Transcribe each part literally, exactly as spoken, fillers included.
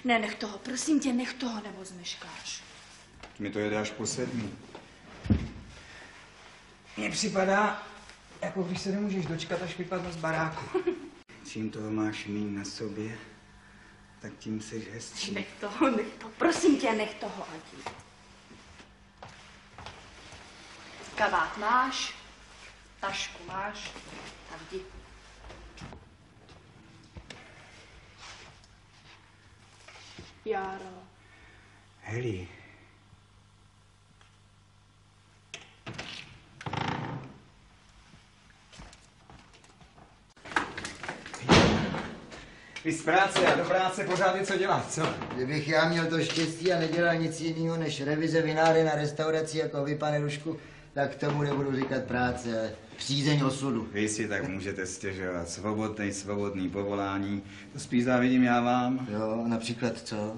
Ne, nech toho, prosím tě, nech toho, nebo zmeškáš. Mi to jede až po sedmý. Mně připadá, jako když se nemůžeš dočkat, až vypadnu z baráku. Čím toho máš míň na sobě, tak tím jsi hezčí. Nech toho, nech toho, prosím tě, nech toho, Adi. Kabát máš, tašku máš, tak jdi. Járo. Heli. Vy z práce a do práce pořád je co dělat, co? Kdybych já měl to štěstí a nedělal nic jiného než revize vináren a restaurací jako vy, pane Rušku, tak tomu nebudu říkat práce, ale přízeň osudu. Vy si tak můžete stěžovat. Svobodný, svobodný povolání. To spíš závidím já vám. Jo, například co?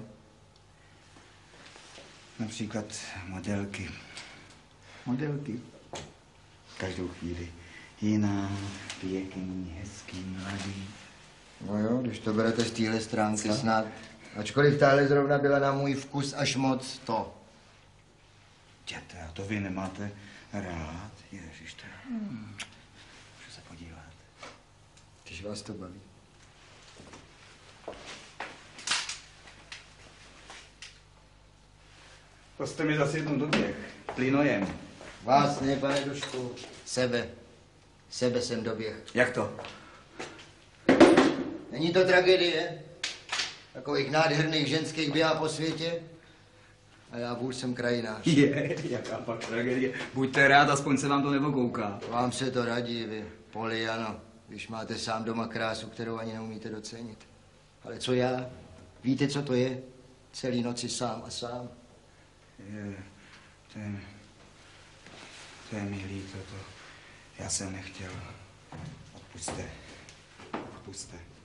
Například modelky. Modelky. Každou chvíli. Jiná, pěkný, hezký, mladý. No jo, když to berete z téhle stránky snad. Ačkoliv tahle zrovna byla na můj vkus až moc to. Děte, a to vy nemáte rád? Ježiš, to... Hmm. Můžu se podívat. Když vás to baví. To jste mi zase jednou doběh. Plynojem. Vás ne, pane Dušku. Sebe. Sebe jsem doběh. Jak to? Není to tragédie? Takových nádherných ženských běhá po světě. A já vůž jsem krajinář. Je, jaká pak tragédie. Buďte rád, aspoň se vám to nevokouká. Vám se to radí, vy, Poliano, když máte sám doma krásu, kterou ani neumíte docenit. Ale co já? Víte, co to je? Celý noci sám a sám. Je, to je, to je mi líto, to já jsem nechtěl. Odpuste, odpuste.